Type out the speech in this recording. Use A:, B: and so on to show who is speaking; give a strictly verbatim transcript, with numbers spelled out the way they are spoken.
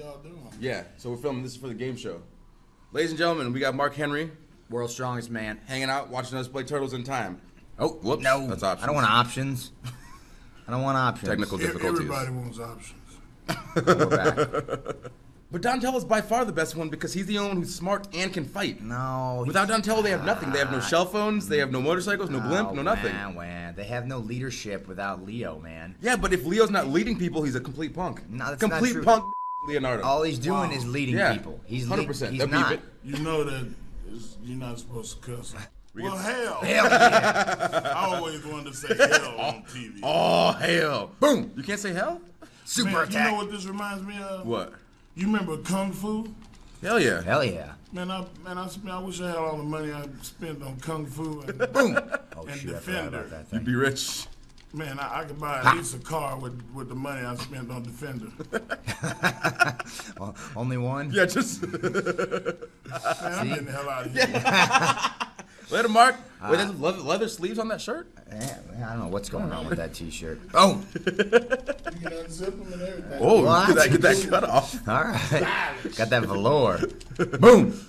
A: y'all doing?
B: Yeah, so we're filming this for the game show. Ladies and gentlemen, we got Mark Henry,
C: world's strongest man,
B: hanging out, watching us play Turtles in Time. Oh, whoops.
C: No,
B: that's options.
C: I don't want options. I don't want options.
B: Technical difficulties.
A: Everybody wants options.
C: Oh, we're back.
B: But Donatello is by far the best one because he's the only one who's smart and can fight.
C: No.
B: Without Donatello, they have nothing. They have no shell phones, they have no motorcycles, no blimp, no nothing.
C: Man, man. They have no leadership without Leo, man.
B: Yeah, but if Leo's not leading people, he's a complete punk.
C: No, that's
B: complete
C: not true.
B: punk Leonardo.
C: All he's doing
A: Wow.
C: is leading
B: Yeah.
C: people. He's
B: one hundred
C: lead-
B: percent.
C: He's
B: They'll
C: not.
B: beep
A: You know that it's, you're not supposed to cuss. Well, hell.
C: Hell yeah.
A: I always wanted to say hell on T V.
B: Oh, hell. Boom. You can't say hell?
C: Super
A: Man,
C: attack.
A: you know what this reminds me of?
B: What?
A: You remember Kung Fu?
B: Hell yeah.
C: Hell yeah.
A: Man, I man, I, spent, I wish I had all the money I spent on Kung Fu and,
B: Boom.
C: Oh,
A: and
C: shoot, I forgot
A: Defender.
C: about that
B: You'd
C: thing.
B: be rich.
A: Man, I, I could buy at least a car with, with the money I spent on Defender.
C: Well, only one?
B: Yeah, just
A: Man, I'm getting the hell out of here.
B: later, Mark.
C: Uh,
B: Wait, there's leather, leather sleeves on that shirt?
C: Yeah, I don't know what's going on with that T-shirt. Oh,
A: You can unzip them and everything.
B: Oh,
C: What?
B: get that, get that cut off.
C: all right. Got that velour. Boom.